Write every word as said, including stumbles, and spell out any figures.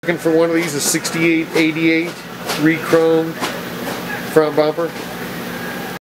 Looking for one of these, a sixty-eight eighty-eight re-chromed front bumper.